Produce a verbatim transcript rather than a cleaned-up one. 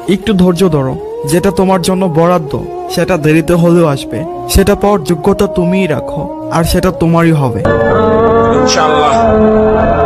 একটু ধৈর্য ধরো, যেটা তোমার জন্য বরাদ্দ সেটা দেরিতে হলেও আসবে। সেটা পাওয়ার যোগ্যতা তুমিই রাখো, আর সেটা তোমারই হবে ইনশাআল্লাহ।